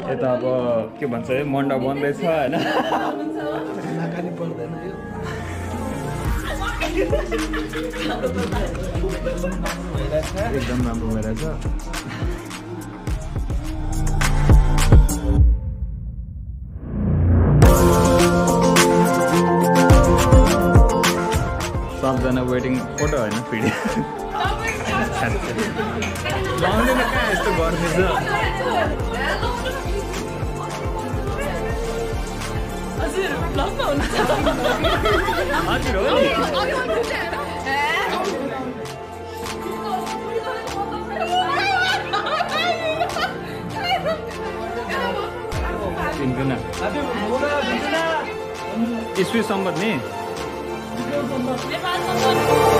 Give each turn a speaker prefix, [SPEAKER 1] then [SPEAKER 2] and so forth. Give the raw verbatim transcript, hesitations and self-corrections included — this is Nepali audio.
[SPEAKER 1] यता अब के भन्छ है मन्डप बन्दैछ हैन
[SPEAKER 2] नाकानी पर्दैन यो
[SPEAKER 1] एकदम राम्रो भइरहेछ सबजना वेटिङ फोटो होइन भिडियो लाउँदैन कहाँ यस्तो गर्दैछ हजुर हो नि तिनजना इस्वी सम्बत नि